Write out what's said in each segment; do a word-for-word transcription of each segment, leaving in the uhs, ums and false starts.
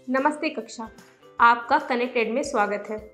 नमस्ते कक्षा, आपका कनेक्टेड में स्वागत है।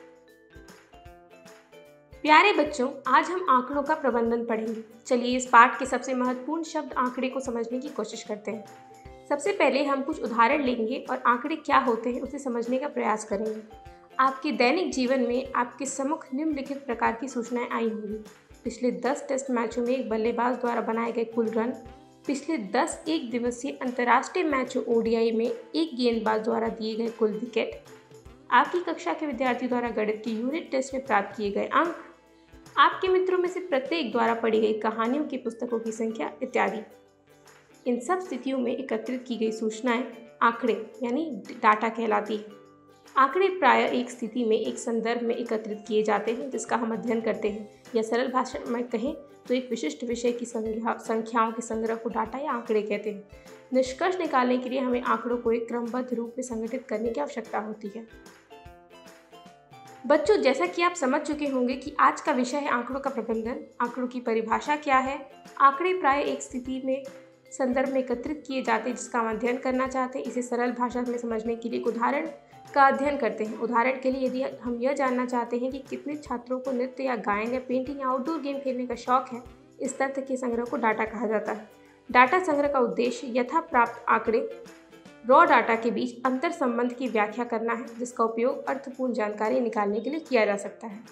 प्यारे बच्चों, आज हम आंकड़ों का प्रबंधन पढ़ेंगे। चलिए इस पाठ के सबसे महत्वपूर्ण शब्द आंकड़े को समझने की कोशिश करते हैं। सबसे पहले हम कुछ उदाहरण लेंगे और आंकड़े क्या होते हैं उसे समझने का प्रयास करेंगे। आपके दैनिक जीवन में आपके सम्मुख निम्नलिखित प्रकार की सूचनाएं आई होंगी। पिछले दस टेस्ट मैचों में एक बल्लेबाज द्वारा बनाए गए कुल रन, पिछले दस एक दिवसीय अंतर्राष्ट्रीय मैचों ओडीआई में एक गेंदबाज द्वारा दिए गए कुल विकेट, आपकी कक्षा के विद्यार्थी द्वारा गणित की यूनिट टेस्ट में प्राप्त किए गए अंक, आपके मित्रों में से प्रत्येक द्वारा पढ़ी गई कहानियों की पुस्तकों की संख्या इत्यादि। इन सब स्थितियों में एकत्रित की गई सूचनाएं आंकड़े यानी डाटा कहलाती है। आंकड़े प्रायः एक स्थिति में एक संदर्भ में एकत्रित किए जाते हैं जिसका हम अध्ययन करते हैं, या सरल भाषा में कहें तो एक विशिष्ट विषय की संख्या संख्याओं के संग्रह को डाटा या आंकड़े कहते हैं। निष्कर्ष निकालने के लिए हमें आंकड़ों को एक क्रमबद्ध रूप में संगठित करने की आवश्यकता होती है। बच्चों, जैसा कि आप समझ चुके होंगे कि आज का विषय है आंकड़ों का प्रबंधन। आंकड़ों की परिभाषा क्या है? आंकड़े प्राय एक स्थिति में संदर्भ में एकत्रित किए जाते हैं जिसका हम अध्ययन करना चाहते हैं। इसे सरल भाषा में समझने के लिए एक उदाहरण का अध्ययन करते हैं। उदाहरण के लिए, यदि हम यह जानना चाहते हैं कि कितने छात्रों को नृत्य या गायन या पेंटिंग या आउटडोर गेम खेलने का शौक है, इस तथ्य के संग्रह को डाटा कहा जाता है। डाटा संग्रह का उद्देश्य यथा प्राप्त आंकड़े रॉ डाटा के बीच अंतर संबंध की व्याख्या करना है, जिसका उपयोग अर्थपूर्ण जानकारी निकालने के लिए किया जा सकता है।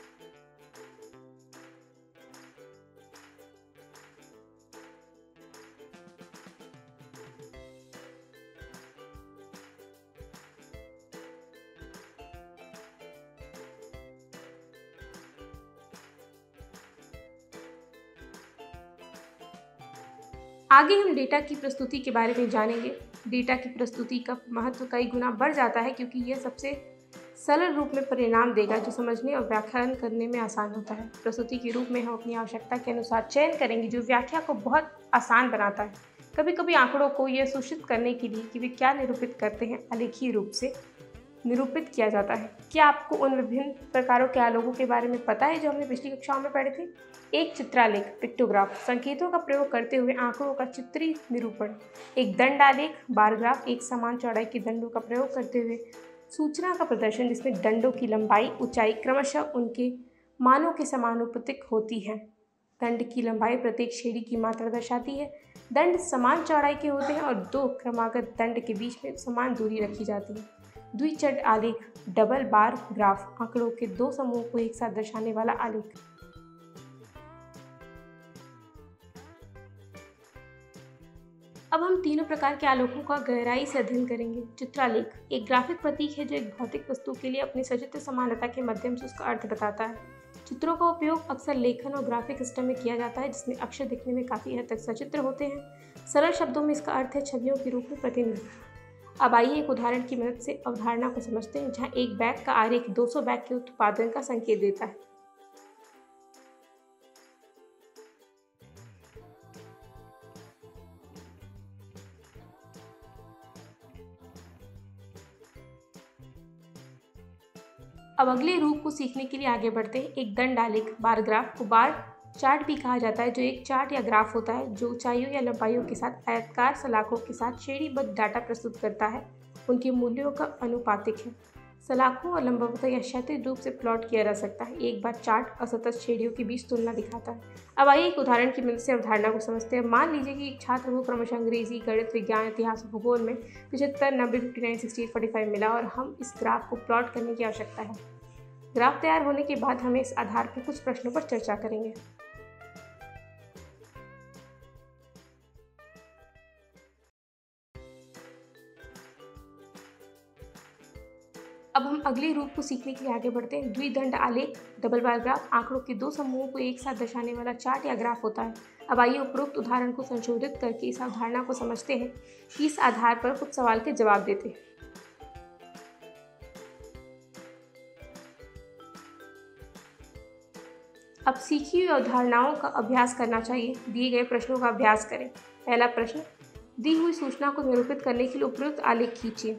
आगे हम डेटा की प्रस्तुति के बारे में जानेंगे। डेटा की प्रस्तुति का महत्व कई गुना बढ़ जाता है क्योंकि यह सबसे सरल रूप में परिणाम देगा जो समझने और व्याख्यान करने में आसान होता है। प्रस्तुति के रूप में हम अपनी आवश्यकता के अनुसार चयन करेंगे जो व्याख्या को बहुत आसान बनाता है। कभी कभी आंकड़ों को यह सूचित करने के लिए कि वे क्या निरूपित करते हैं आलेखीय रूप से निरूपित किया जाता है। क्या आपको उन विभिन्न प्रकारों के आलोकों के बारे में पता है जो हमने पिछली कक्षाओं में पढ़े थे? एक चित्रालेख पिक्टोग्राफ संकेतों का प्रयोग करते हुए आंकड़ों का चित्रीय निरूपण। एक दंड आलेख बार ग्राफ एक समान चौड़ाई के दंडों का प्रयोग करते हुए सूचना का प्रदर्शन जिसमें दंडों की लंबाई ऊंचाई क्रमशः उनके मानों के समानुपातिक होती है। दंड की लंबाई प्रत्येक श्रेणी की मात्रा दर्शाती है। दंड समान चौड़ाई के होते हैं और दो क्रमागत दंड के बीच में समान दूरी रखी जाती है। द्विचट आलेख डबल बार ग्राफ आंकड़ों के दो समूहों को एक साथ दर्शाने वाला आलेख। अब हम तीनों प्रकार के आलोकों का गहराई से अध्ययन करेंगे। चित्रालेख एक ग्राफिक प्रतीक है जो एक भौतिक वस्तु के लिए अपनी सचित्र समानता के माध्यम से उसका अर्थ बताता है। चित्रों का उपयोग अक्सर लेखन और ग्राफिक सिस्टम में किया जाता है जिसमें अक्षर दिखने में काफ़ी हद तक सचित्र होते हैं। सरल शब्दों में इसका अर्थ है छवियों के रूप में प्रतिनिधित्व। अब आइए एक उदाहरण की मदद से अवधारणा को समझते हैं जहाँ एक बैग का आरेख दो सौ बैग के उत्पादन का संकेत देता है। अब अगले रूप को सीखने के लिए आगे बढ़ते हैं। एक दंड आलेख बार ग्राफ को बार चार्ट भी कहा जाता है जो एक चार्ट या ग्राफ होता है जो ऊंचाइयों या लंबाइयों के साथ आयताकार सलाखों के साथ श्रेणीबद्ध डाटा प्रस्तुत करता है। उनके मूल्यों का अनुपातिक है। सलाखों और लंबवत या क्षैतिज रूप से प्लॉट किया जा सकता है। एक बार चार्ट असतत श्रेणियों के बीच तुलना दिखाता है। अब आइए एक उदाहरण की मदद से अवधारणा को समझते हैं। मान लीजिए कि एक छात्र को क्रमशः अंग्रेजी, गणित, विज्ञान, इतिहास और भूगोल में पिछहत्तर, नब्बे, fifty nine, sixty eight, forty five मिला और हम इस ग्राफ को प्लॉट करने की आवश्यकता है। ग्राफ तैयार होने के बाद हमें इस आधार पर कुछ प्रश्नों पर चर्चा करेंगे। अब हम अगले रूप को सीखने के लिए आगे बढ़ते हैं। द्विदंड आलेख डबल बार ग्राफ आंकड़ों के दो समूहों को एक साथ दर्शाने वाला चार्ट या ग्राफ होता है। अब आइए उपरोक्त उदाहरण को संशोधित करके इस अवधारणा को समझते हैं कि इस आधार पर कुछ सवाल के जवाब देते हैं। अब सीखी हुई अवधारणाओं का अभ्यास करना चाहिए। दिए गए प्रश्नों का अभ्यास करें। पहला प्रश्न, दी हुई सूचना को निरूपित करने के लिए उपयुक्त आलेख खींचिए।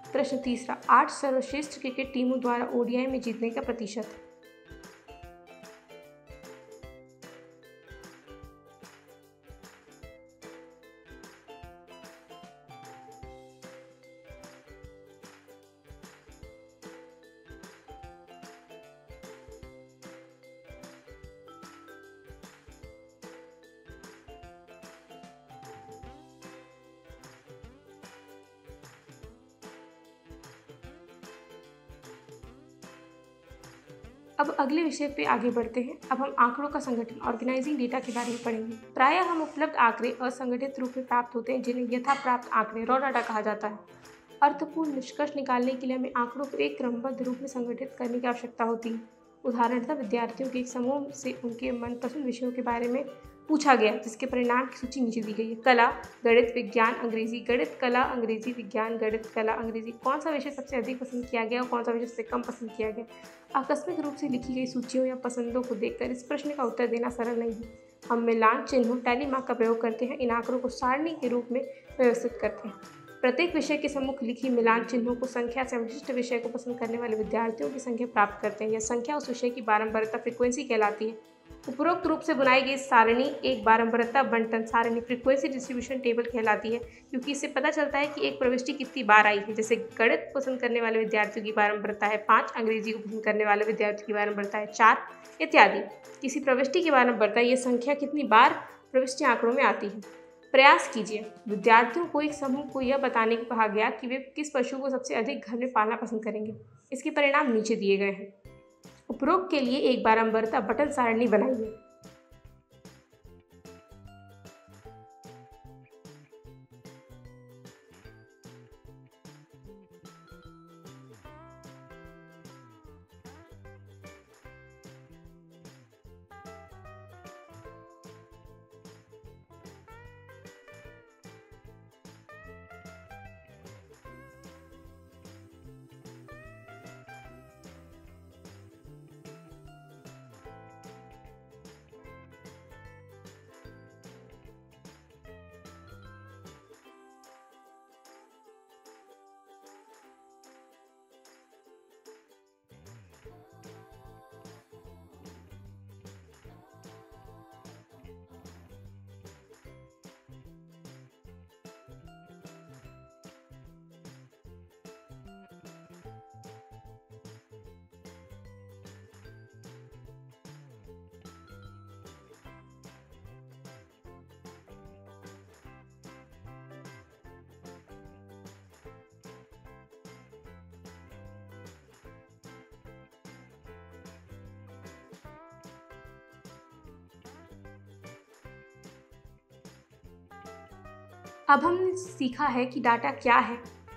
प्रश्न तीसरा, आठ सर्वश्रेष्ठ क्रिकेट टीमों द्वारा ओडीआई में जीतने का प्रतिशत। अब अगले विषय पे आगे बढ़ते हैं। अब हम आंकड़ों का संगठन, ऑर्गेनाइजिंग डेटा के बारे में पढ़ेंगे। प्रायः हम उपलब्ध आंकड़े असंगठित रूप में प्राप्त होते हैं, जिन्हें यथा प्राप्त आंकड़े, रॉ डाटा कहा जाता है। अर्थपूर्ण निष्कर्ष निकालने के लिए हमें आंकड़ों को एक क्रमबद्ध रूप में संगठित करने की आवश्यकता होती है। उदाहरणतः विद्यार्थियों के एक समूह से उनके मनपसंद विषयों के बारे में पूछा गया, जिसके परिणाम की सूची नीचे दी गई है। कला, गणित, विज्ञान, अंग्रेजी। गणित, कला, अंग्रेजी, विज्ञान, गणित, कला, अंग्रेजी। कौन सा विषय सबसे अधिक पसंद किया गया और कौन सा विषय सबसे कम पसंद किया गया? आकस्मिक रूप से लिखी गई सूचियों या पसंदों को देखकर इस प्रश्न का उत्तर देना सरल नहीं है। हम मिलान चिन्हों, टैली मार्क का प्रयोग करते हैं। इन आंकड़ों को सारणी के रूप में व्यवस्थित करते हैं। प्रत्येक विषय के सम्मुख लिखी मिलान चिन्हों को संख्या से विशिष्ट विषय को पसंद करने वाले विद्यार्थियों की संख्या प्राप्त करते हैं। यह संख्या उस विषय की बारंबारता, फ्रीक्वेंसी कहलाती है। उपरोक्त रूप से बनाई गई सारणी एक बारंबारता बंटन सारणी, फ्रीक्वेंसी डिस्ट्रीब्यूशन टेबल कहलाती है, क्योंकि इससे पता चलता है कि एक प्रविष्टि कितनी बार आई है। जैसे गणित पसंद करने वाले विद्यार्थियों की बारंबारता है पाँच, अंग्रेजी को पसंद करने वाले विद्यार्थियों की बारंबारता है चार इत्यादि। किसी प्रविष्टि की बारंबारता, ये संख्या कितनी बार प्रविष्टि आंकड़ों में आती है। प्रयास कीजिए। विद्यार्थियों को एक समूह को यह बताने को कहा गया कि वे किस पशु को सबसे अधिक घर में पालना पसंद करेंगे। इसके परिणाम नीचे दिए गए हैं। उपरोक्त के लिए एक बारंबारता बटन सारणी बनाइए। अब हमने सीखा है कि डाटा क्या है,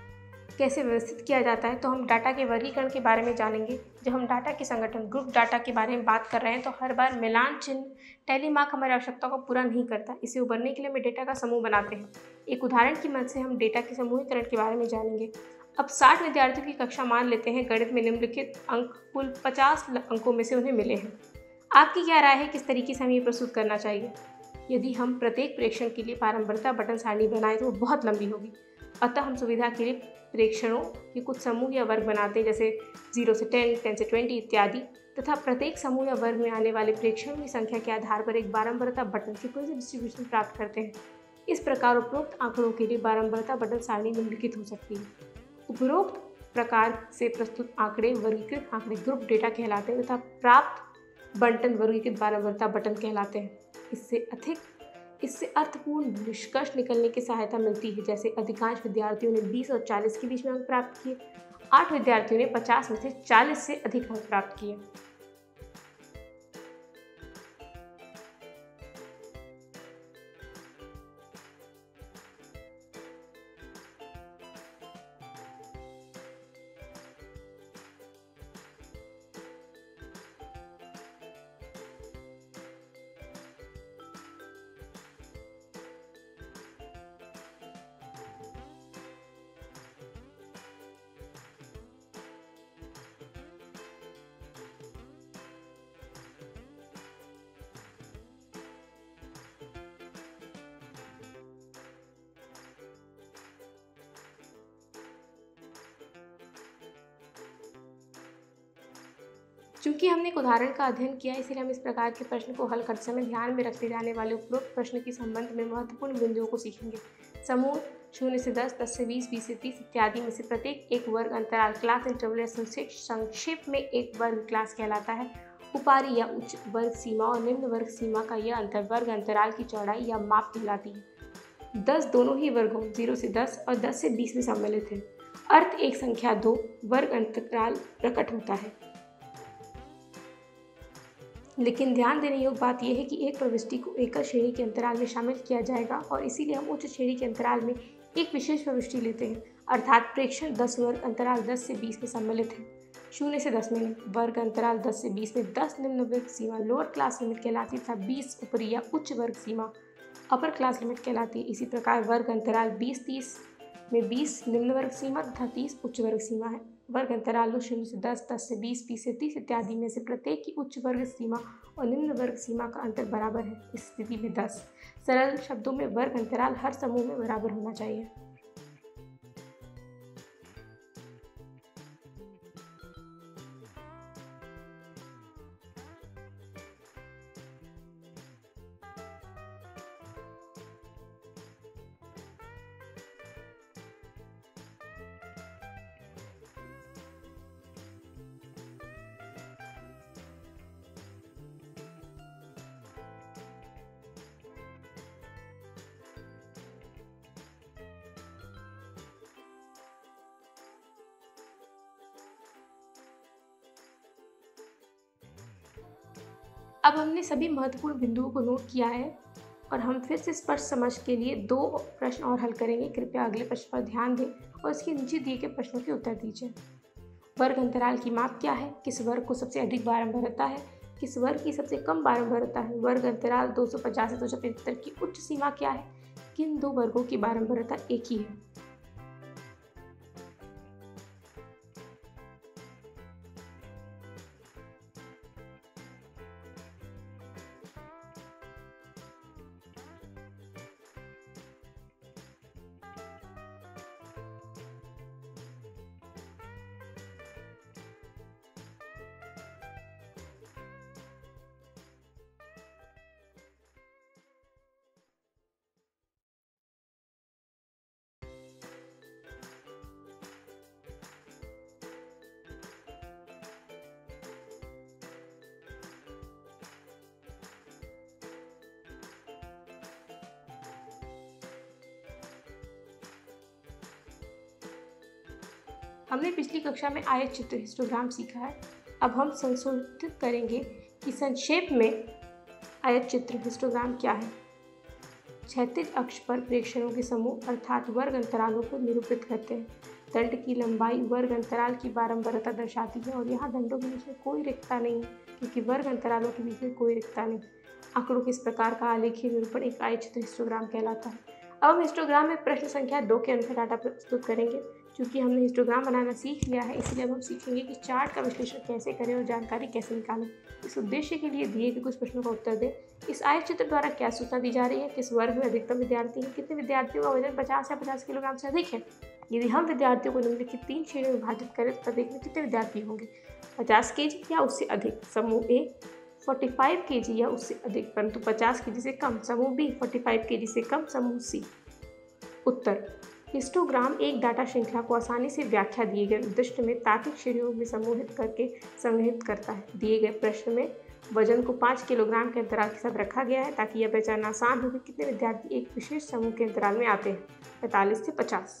कैसे व्यवस्थित किया जाता है, तो हम डाटा के वर्गीकरण के बारे में जानेंगे। जब हम डाटा के संगठन, ग्रुप डाटा के बारे में बात कर रहे हैं, तो हर बार मिलान चिन्ह, टैली मार्क हमारी आवश्यकता को पूरा नहीं करता। इसे उबरने के लिए हम डेटा का समूह बनाते हैं। एक उदाहरण की मदद से हम डेटा के समूहीकरण के बारे में जानेंगे। अब साठ विद्यार्थियों की कक्षा मान लेते हैं। गणित में निम्नलिखित अंक कुल पचास अंकों में से उन्हें मिले हैं। आपकी क्या राय है, किस तरीके से हमें ये प्रस्तुत करना चाहिए? यदि हम प्रत्येक प्रेक्षण के लिए बारंबारता बटन सारणी बनाएं तो वो बहुत लंबी होगी। अतः हम सुविधा के लिए प्रेक्षणों के कुछ समूह या वर्ग बनाते हैं, जैसे जीरो से टेन, टेन से ट्वेंटी इत्यादि, तथा प्रत्येक समूह या वर्ग में आने वाले प्रेक्षणों की संख्या के आधार पर एक बारंबारता बटन फ्रीक्वेंसी डिस्ट्रीब्यूशन प्राप्त करते हैं। इस प्रकार उपरोक्त आंकड़ों के लिए बारंबारता बटन सारणी निम्नलिखित हो सकती है। उपरोक्त प्रकार से प्रस्तुत आंकड़े वर्गीकृत आंकड़े ग्रुप डेटा कहलाते हैं तथा प्राप्त बंटन वर्गीकृत बारंबारता बटन कहलाते हैं। इससे अधिक इससे अर्थपूर्ण निष्कर्ष निकलने की सहायता मिलती है। जैसे अधिकांश विद्यार्थियों ने बीस और चालीस के बीच में अंक प्राप्त किए, आठ विद्यार्थियों ने पचास में से चालीस से अधिक अंक प्राप्त किए। चूंकि हमने एक उदाहरण का अध्ययन किया, इसलिए हम इस प्रकार के प्रश्न को हल करते समय ध्यान में रखे जाने वाले उपरोक्त प्रश्न के संबंध में महत्वपूर्ण बिंदुओं को सीखेंगे। समूह शून्य से दस, दस से बीस, बीस से तीस इत्यादि में से प्रत्येक एक वर्ग अंतराल क्लास इंटरवल या संक्षेप में एक वर्ग क्लास कहलाता है। ऊपरी या उच्च वर्ग सीमा और निम्न वर्ग सीमा का यह अंतर वर्ग अंतराल की चौड़ाई या माप कहलाती है। दस दोनों ही वर्गों जीरो से दस और दस से बीस में सम्मिलित है। अर्थ एक संख्या दो वर्ग अंतराल प्रकट होता है। लेकिन ध्यान देने योग्य बात यह है कि एक प्रविष्टि को एकल श्रेणी के अंतराल में शामिल किया जाएगा और इसीलिए हम उच्च श्रेणी के अंतराल में एक विशेष प्रविष्टि लेते हैं, अर्थात प्रेक्षण दस वर्ग अंतराल दस से बीस में सम्मिलित है। शून्य से दस में वर्ग अंतराल दस से बीस में दस निम्न वर्ग सीमा लोअर क्लास लिमिट कहलाती तथा बीस ऊपरी या उच्च वर्ग सीमा अपर क्लास लिमिट कहलाती है। इसी प्रकार वर्ग अंतराल बीस तीस में बीस निम्न वर्ग सीमा तथा तीस उच्च वर्ग सीमा है। वर्ग अंतरालों शून्य से दस, दस से बीस, बीस से तीस इत्यादि में से प्रत्येक की उच्च वर्ग सीमा और निम्न वर्ग सीमा का अंतर बराबर है। इस स्थिति में दस। सरल शब्दों में वर्ग अंतराल हर समूह में बराबर होना चाहिए। अब हमने सभी महत्वपूर्ण बिंदुओं को नोट किया है और हम फिर से स्पष्ट समझ के लिए दो प्रश्न और हल करेंगे। कृपया अगले प्रश्न पर ध्यान दें और इसके नीचे दिए गए प्रश्नों के उत्तर दीजिए। वर्ग अंतराल की माप क्या है? किस वर्ग को सबसे अधिक बारंबारता है? किस वर्ग की सबसे कम बारंबारता है? वर्ग अंतराल दो सौ पचास से दो सौ पचहत्तर की उच्च सीमा क्या है? किन दो वर्गों की बारंबारता एक ही है? हमने पिछली कक्षा में आयत चित्र हिस्टोग्राम सीखा है। अब हम संशोधित करेंगे कि संक्षेप में आयत चित्र हिस्टोग्राम क्या है। क्षैतिज अक्ष पर प्रेक्षणों के समूह अर्थात वर्ग अंतरालों को निरूपित करते हैं। दंड की लंबाई वर्ग अंतराल की बारंबारता दर्शाती है और यहाँ दंडों के बीच में कोई रिक्तता नहीं है, क्योंकि वर्ग अंतरालों के बीच में कोई रिक्तता नहीं। आंकड़ों के इस प्रकार का आलेखीय निरूपण एक आयत चित्र हिस्टोग्राम कहलाता है। अब हम हिस्टोग्राम में प्रश्न संख्या दो के अनुसार डाटा प्रस्तुत करेंगे। क्योंकि हमने हिस्टोग्राम बनाना सीख लिया है, इसलिए अब हम सीखेंगे कि चार्ट का विश्लेषण कैसे करें और जानकारी कैसे निकालें। इस उद्देश्य के लिए दिए गए कुछ प्रश्नों का उत्तर दें। इस आयत चित्र द्वारा क्या सूचना दी जा रही है? किस वर्ग में अधिकतम विद्यार्थी हैं? कितने विद्यार्थियों का वजन पचास या पचास किलोग्राम से अधिक है? यदि हम विद्यार्थियों को निम्नलिखित तीन श्रेणियों में विभाजित करें तो प्रत्येक में कितने विद्यार्थी होंगे? पचास के जी या उससे अधिक, समूह ए। पैंतालीस के जी या उससे अधिक परंतु पचास के जी से कम, समूह बी। पैंतालीस के जी से कम, समूह सी। उत्तर: हिस्टोग्राम एक डाटा श्रृंखला को आसानी से व्याख्या दिए गए उद्दिष्ट में तार्किक श्रेणियों में समूहित करके संग्रहित करता है। दिए गए प्रश्न में वजन को पाँच किलोग्राम के अंतराल के साथ रखा गया है ताकि यह पहचानना आसान हो कि कितने विद्यार्थी एक विशेष समूह के अंतराल में आते हैं, पैंतालीस से पचास।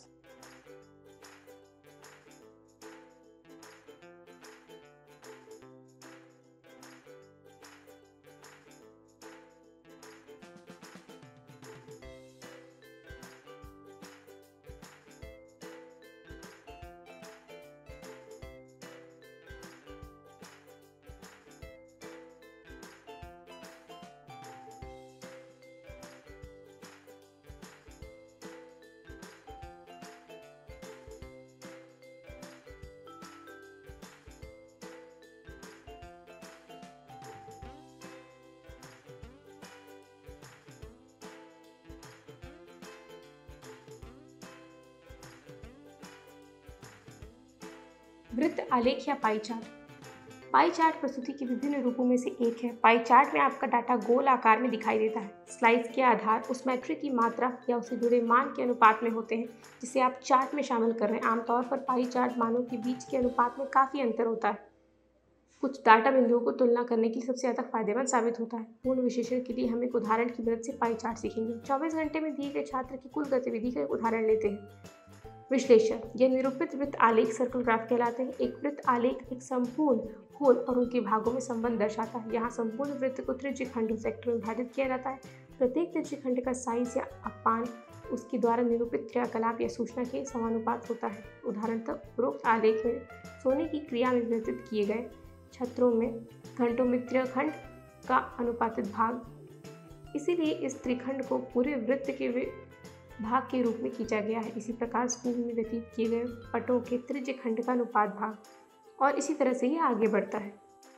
वृत्त आलेख या पाई चार्ट। पाई चार्ट प्रस्तुति के विभिन्न रूपों में से एक है। पाई चार्ट में आपका डाटा गोल आकार में दिखाई देता है। स्लाइस के आधार उस मैट्रिक की मात्रा या उसे जुड़े मान के अनुपात में होते हैं जिसे आप चार्ट में शामिल कर रहे हैं। आमतौर पर पाई चार्ट मानों के बीच के अनुपात में काफ़ी अंतर होता है। कुछ डाटा बिंदुओं को तुलना करने के लिए सबसे ज़्यादा फायदेमंद साबित होता है। पूर्ण विश्लेषण के लिए हम एक उदाहरण की मदद से पाई चार्ट सीखेंगे। चौबीस घंटे में दिए गए छात्र की कुल गतिविधि का एक उदाहरण लेते हैं। विश्लेषण, यह निरूपित वृत्त आलेख सर्कल ग्राफ कहलाते हैं। एक वृत्त आलेख एक संपूर्ण होल और उनके भागों में संबंध दर्शाता है। यहाँ संपूर्ण वृत्त को त्रिज्य खंडों सेक्टर में विभाजित किया जाता है। प्रत्येक त्रिज्य खंड का साइज या अपान उसके द्वारा निरूपित क्रियाकलाप या सूचना के समानुपात होता है। उदाहरणतः उपरोक्त आलेख में सोने की क्रिया में विभाजित किए गए छत्रों में घंटों में त्रिखंड का अनुपातित भाग, इसीलिए इस त्रिखंड को पूरे वृत्त के भाग के रूप में खींचा गया है। इसी प्रकार स्कूल में व्यतीत किए गए पटों के त्रिज्य खंड का अनुपात भाग, और इसी तरह से ये आगे बढ़ता है।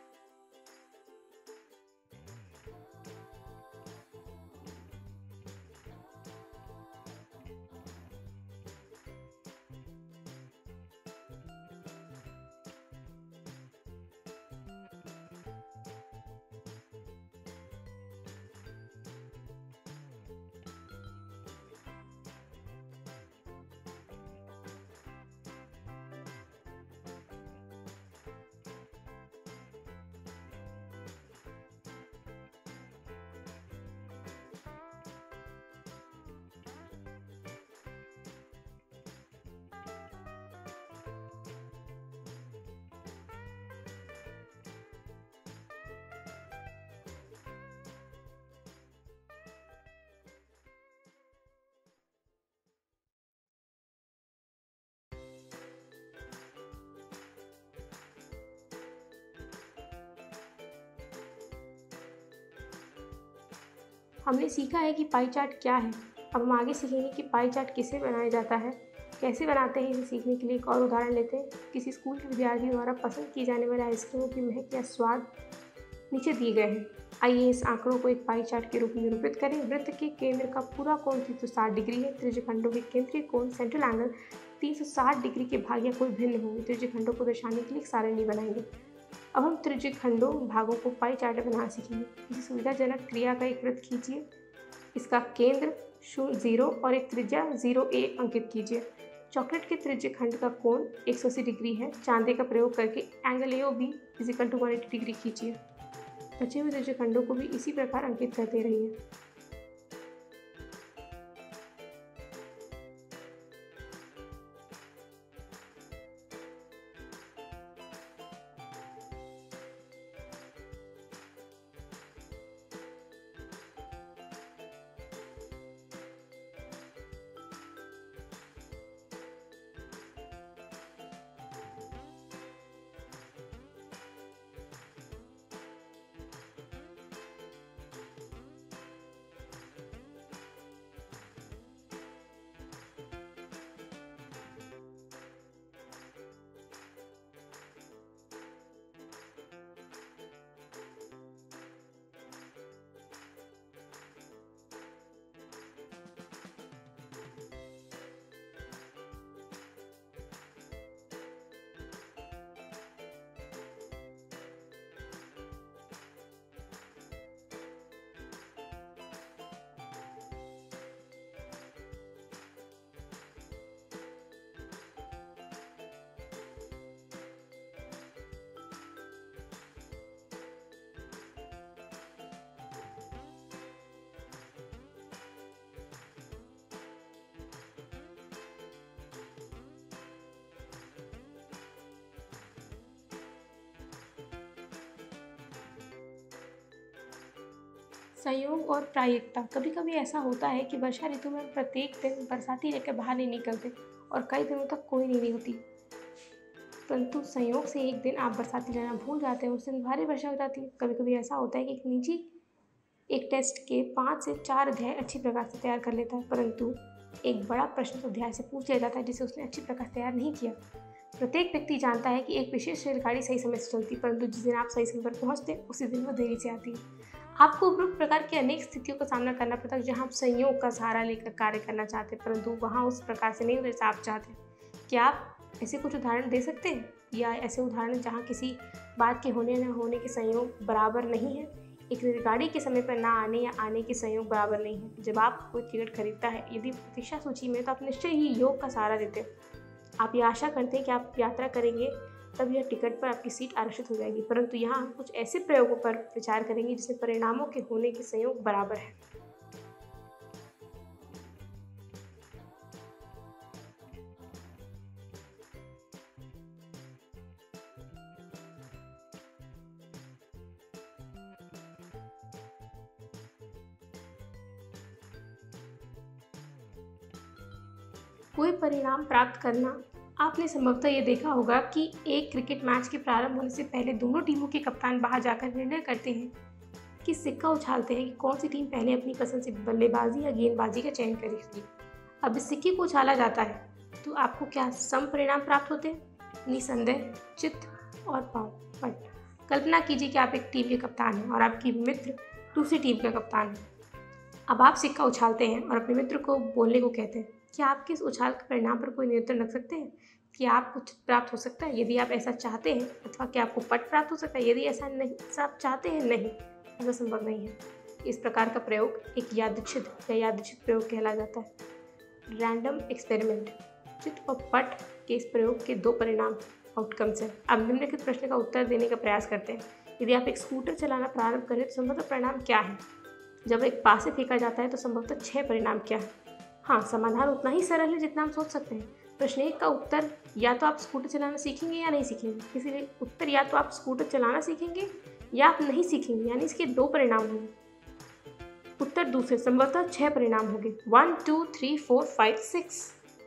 हमने सीखा है कि पाई चार्ट क्या है। अब हम आगे सीखेंगे कि पाई चार्ट किसे बनाया जाता है, कैसे बनाते हैं। इसे सीखने के लिए एक और उदाहरण लेते हैं। किसी स्कूल के विद्यार्थियों द्वारा पसंद की जाने वाले आइसक्रीमों की महक या स्वाद नीचे दिए गए हैं। आइए इस आंकड़ों को एक पाई चार्ट के रूप में निरूपित करें। वृत्त के केंद्र का पूरा कोण तीन सौ साठ डिग्री है। त्रिज्यखंडों के केंद्रीय कोण सेंट्रल एंगल तीन सौ साठ डिग्री के भाग या कोई भिन्न होंगे। त्रिज्यखंडों को दर्शाने के लिए एक सारणी बनाएंगे। अब हम त्रिज्यखंडों भागों को पाई चार्ट में बना सीखेंगे। इसी सुविधाजनक क्रिया का एक वृत्त खींचिए। इसका केंद्र शून्य जीरो और एक त्रिज्या जीरो ए अंकित कीजिए। चॉकलेट के त्रिज्य खंड का कोण एक सौ अस्सी डिग्री है। चांदे का प्रयोग करके angle A O B is equal to one eighty degree खींचिए। बचे हुए त्रिज्य खंडों को भी इसी प्रकार अंकित करते रहिए। संयोग और प्रायिकता। कभी कभी ऐसा होता है कि वर्षा ऋतु में प्रत्येक दिन बरसाती लेकर बाहर नहीं निकलते और कई दिनों तक कोई नींद नहीं होती, परंतु संयोग से एक दिन आप बरसाती लेना भूल जाते हैं, उस दिन भारी वर्षा हो जाती है। कभी कभी ऐसा होता है कि एक निजी एक टेस्ट के पाँच से चार अध्याय अच्छी प्रकार से तैयार कर लेता है, परंतु एक बड़ा प्रश्न अध्याय से पूछ लिया जाता है जिसे उसने अच्छी प्रकार तैयार नहीं किया। प्रत्येक व्यक्ति जानता है कि एक विशेष रेलगाड़ी सही समय से चलती, परंतु जिस दिन आप सही समय पर पहुंचते उसी दिन वो देरी से आती है। आपको उपरोक्त प्रकार की अनेक स्थितियों का सामना करना पड़ता है जहां आप संयोग का सहारा लेकर कार्य करना चाहते हैं, परंतु वहां उस प्रकार से नहीं जैसा आप चाहते। क्या आप ऐसे कुछ उदाहरण दे सकते हैं? या ऐसे उदाहरण जहाँ किसी बात के होने न होने के संयोग बराबर नहीं है। एक रेलगाड़ी के समय पर ना आने या आने के संयोग बराबर नहीं है। जब आप कोई टिकट खरीदता है, यदि प्रतीक्षा सूची में, तो आप निश्चय ही योग का सहारा देते हैं। आप ये आशा करते हैं कि आप यात्रा करेंगे तब यह टिकट पर आपकी सीट आरक्षित हो जाएगी, परंतु यहाँ हम कुछ ऐसे प्रयोगों पर विचार करेंगे जिसमें परिणामों के होने के संयोग बराबर है। कोई परिणाम प्राप्त करना। आपने संभवतः ये देखा होगा कि एक क्रिकेट मैच के प्रारंभ होने से पहले दोनों टीमों के कप्तान बाहर जाकर निर्णय करते हैं कि सिक्का उछालते हैं कि कौन सी टीम पहले अपनी पसंद से बल्लेबाजी या गेंदबाजी का चयन करेगी। अब इस सिक्के को उछाला जाता है तो आपको क्या सम परिणाम प्राप्त होते हैं? निसंदेह चित्त और पाव पट। कल्पना कीजिए कि आप एक टीम के कप्तान हैं और आपकी मित्र दूसरी टीम का कप्तान है। अब आप सिक्का उछालते हैं और अपने मित्र को बोलने को कहते हैं। क्या आपके इस उछाल के परिणाम पर कोई नियंत्रण रख सकते हैं कि आपको चित्त प्राप्त हो सकता है यदि आप ऐसा चाहते हैं, अथवा क्या आपको पट प्राप्त हो सकता है यदि ऐसा नहीं ऐसा आप चाहते हैं? नहीं, ऐसा संभव नहीं है। इस प्रकार का प्रयोग एक यादृच्छिक या यादृच्छिक प्रयोग कहला जाता है। Random experiment. चित्त और पट के इस प्रयोग के दो परिणाम आउटकम्स हैं। अब निम्नलिखित प्रश्न का उत्तर देने का प्रयास करते हैं। यदि आप एक स्कूटर चलाना प्रारंभ करें तो संभवतः परिणाम क्या है? जब एक पास से फेंका जाता है तो संभवतः छह परिणाम क्या है? हाँ, समाधान उतना ही सरल है जितना हम सोच सकते हैं। प्रश्न एक का उत्तर या तो आप स्कूटर चलाना सीखेंगे या नहीं सीखेंगे। इसीलिए उत्तर या तो आप स्कूटर चलाना सीखेंगे या आप नहीं सीखेंगे, यानी इसके दो परिणाम होंगे। उत्तर दूसरे संभवतः छह परिणाम होंगे। One two three four five six.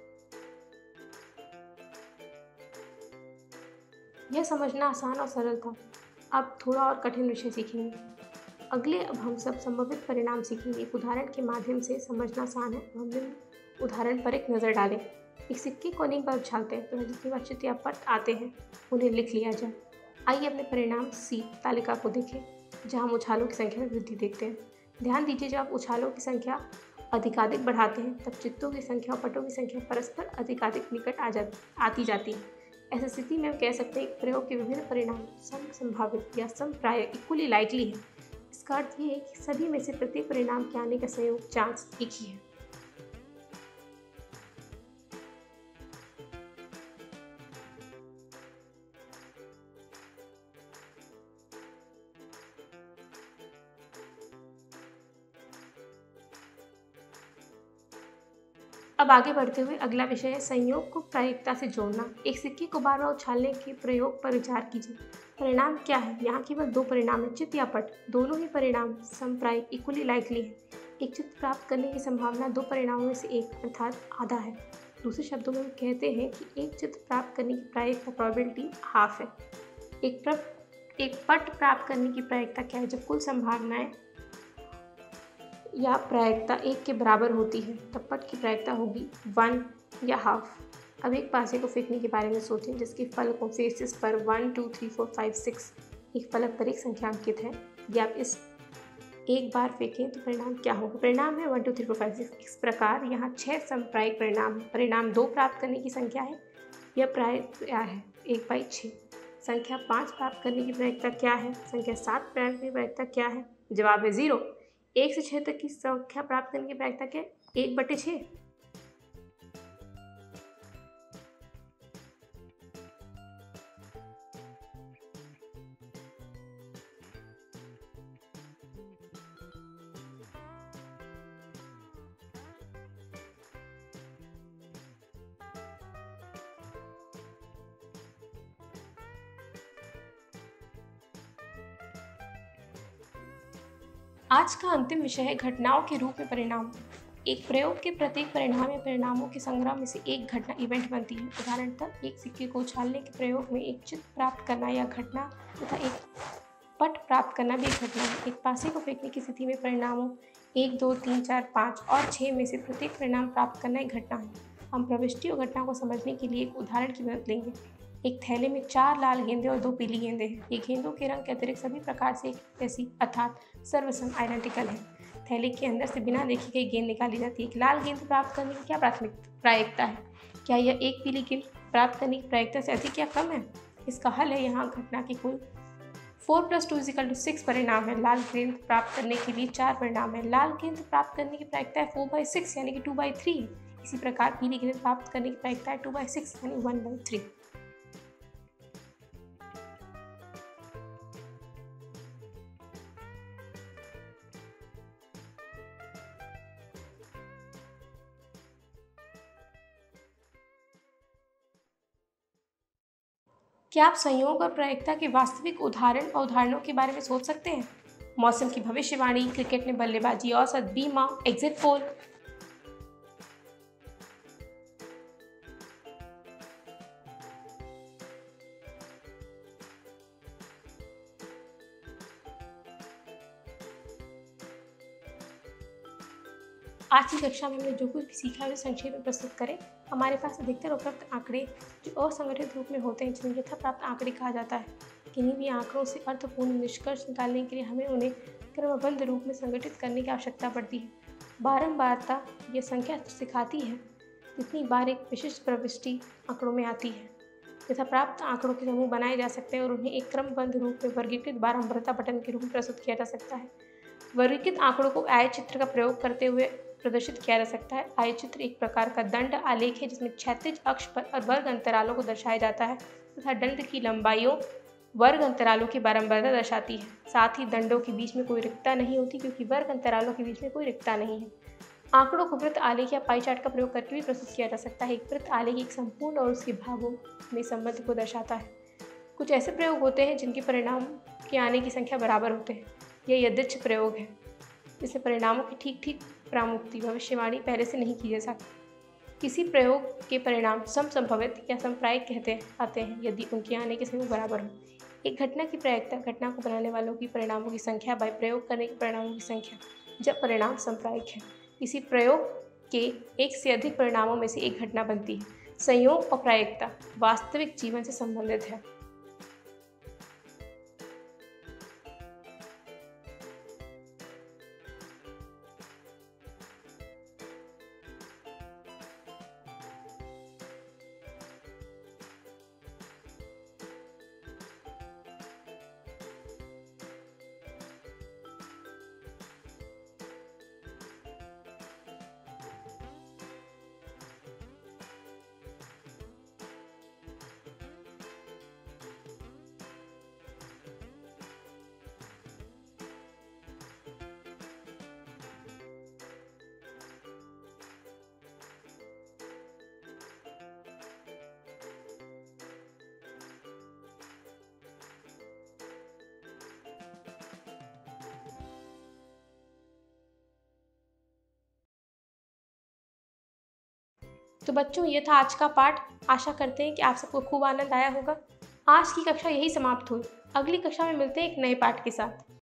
यह समझना आसान और सरल था। अब थोड़ा और कठिन विषय सीखेंगे। अगले अब हम सब संभावित परिणाम सीखेंगे। एक उदाहरण के माध्यम से समझना आसान है। हम उदाहरण पर एक नज़र डालें। एक सिक्के को अनेक बार उछालते हैं तो जितनी बार चित्त या पट आते हैं उन्हें लिख लिया जाए। आइए अपने परिणाम सी तालिका को देखें, जहां हम उछालों की संख्या में वृद्धि देखते हैं। ध्यान दीजिए, जब आप उछालों की संख्या अधिकाधिक बढ़ाते हैं तब चित्तों की संख्या और पटों की संख्या परस्पर अधिकाधिक निकट आ जा आती जाती है। ऐसी स्थिति में हम कह सकते हैं कि प्रयोग के विभिन्न परिणाम सम संभावित या समप्राय इक्वली लाइकली है। इसका अर्थ ये है कि सभी में से प्रत्येक परिणाम के आने का संयोग चांस एक ही है। अब आगे बढ़ते हुए अगला विषय है संयोग को प्रायिकता से जोड़ना। एक सिक्के को बार बार उछालने के प्रयोग पर विचार कीजिए। परिणाम क्या है? यहाँ केवल दो परिणाम है, चित्त या पट। दोनों ही परिणाम समप्रायिक इक्वली लाइकली है। एक चित्त प्राप्त करने की संभावना दो परिणामों में से एक अर्थात आधा है। दूसरे शब्दों में हम कहते हैं कि एक चित्त प्राप्त करने की प्रायिकता प्रोबेबिलिटी हाफ है। एक पट एक पट प्राप्त करने की प्रायिकता क्या है? जब कुल संभावनाएं या प्रायिकता एक के बराबर होती है तब पट की प्रायिकता होगी वन या हाफ। अब एक पासे को फेंकने के बारे में सोचें जिसके फल को फेसेस पर one two three four five six एक फलक पर एक संख्या अंकित है। यदि आप इस एक बार फेंकें तो परिणाम क्या होगा? परिणाम है one two three four five six. इस प्रकार यहाँ छः समप्रायिक परिणाम है। परिणाम दो प्राप्त करने की संख्या है, यह प्रायिकता है एक बाई छः। संख्या पाँच प्राप्त करने की प्रायिकता क्या है? संख्या सात प्राप्त करने की प्रायिकता क्या है? जवाब है जीरो। एक से छः तक की संख्या प्राप्त करने की प्रायिकता क्या है? एक बटे छः। आज का अंतिम विषय है घटनाओं के रूप में परिणाम। एक प्रयोग के प्रत्येक परिणाम या परिणामों के संग्रह में से एक घटना इवेंट बनती है। उदाहरणतः एक सिक्के को उछालने के प्रयोग में एक चित्त प्राप्त करना या घटना तथा एक पट प्राप्त करना भी एक घटना है। एक पासे को फेंकने की स्थिति में परिणामों एक दो तीन चार पाँच और छः में से प्रत्येक परिणाम प्राप्त करना एक घटना है। हम प्रविष्टि और घटना को समझने के लिए एक उदाहरण की मदद लेंगे। एक थैले में चार लाल गेंदें और दो पीली गेंदें हैं। ये गेंदों के रंग के अतिरिक्त सभी प्रकार से जैसी अर्थात सर्वसम आइडेंटिकल है। थैले के अंदर से बिना देखी गई गेंद निकाली जाती है। एक लाल गेंद प्राप्त करने की क्या प्राथमिक प्रायिकता है? क्या यह एक पीली गेंद प्राप्त करने की प्रायिकता से अधिक या कम है? इसका हल है यहाँ घटना की कुल four plus two is equal to six परिणाम है। लाल गेंद प्राप्त करने के लिए चार परिणाम है। लाल गेंद प्राप्त करने की प्रायिकता है फोर बाई सिक्स यानी कि टू बाई थ्री। इसी प्रकार पीली गेंद प्राप्त करने की प्रायिकता है टू बाई सिक्स यानी वन बाई थ्री। क्या आप संयोग और प्रायिकता के वास्तविक उदाहरण और उदाहरणों के बारे में सोच सकते हैं? मौसम की भविष्यवाणी, क्रिकेट में बल्लेबाजी औसत, बीमा, एग्जिट पोल। आज की कक्षा में हमने जो कुछ भी सीखा है उसे संक्षेप में प्रस्तुत करें। हमारे पास अधिकतर उपरोक्त आंकड़े जो असंगठित रूप में होते हैं जिन्हें यथाप्राप्त आंकड़े कहा जाता है। किन्हीं भी आंकड़ों से अर्थपूर्ण निष्कर्ष निकालने के लिए हमें उन्हें क्रमबद्ध रूप में संगठित करने की आवश्यकता पड़ती है। बारंबारता यह संख्या सिखाती है जितनी बार एक विशिष्ट प्रविष्टि आंकड़ों में आती है। यथाप्राप्त आंकड़ों के समूह बनाए जा सकते हैं और उन्हें एक क्रमबद्ध रूप में वर्गीकृत बारंबारता बटन के रूप में प्रस्तुत किया जा सकता है। वर्गीकृत आंकड़ों को आय चित्र का प्रयोग करते हुए प्रदर्शित किया जा सकता है। आय चित्र एक प्रकार का दंड आलेख है जिसमें क्षैतिज अक्ष पर और वर्ग अंतरालों को दर्शाया जाता है तथा दंड की लंबाइयों वर्ग अंतरालों की बारंबारता दर्शाती है। साथ ही दंडों के बीच में कोई रिक्तता नहीं होती क्योंकि वर्ग अंतरालों के बीच में कोई रिक्तता नहीं है। आंकड़ों को वृत्त आलेख या पाई चार्ट का प्रयोग करके भी प्रस्तुत किया जा सकता है। एक वृत्त आलेख एक संपूर्ण और उसके भागों में संबंध को दर्शाता है। कुछ ऐसे प्रयोग होते हैं जिनके परिणाम के आने की संख्या बराबर होते हैं। यह यदृच्छ प्रयोग है जिससे परिणामों की ठीक ठीक प्रामुक्ति भविष्यवाणी पहले से नहीं की जा सकती। किसी प्रयोग के परिणाम समसंभवित या समप्रायिक कहते आते हैं यदि उनके आने के समय बराबर हो। एक घटना की प्रायिकता घटना को बनाने वालों की परिणामों की संख्या बाय प्रयोग करने के परिणामों की संख्या जब परिणाम समप्रायिक है। किसी प्रयोग के एक से अधिक परिणामों में से एक घटना बनती है। संयोग और प्रायिकता वास्तविक जीवन से संबंधित है। तो बच्चों ये था आज का पाठ। आशा करते हैं कि आप सबको खूब आनंद आया होगा। आज की कक्षा यही समाप्त हुई। अगली कक्षा में मिलते हैं एक नए पाठ के साथ।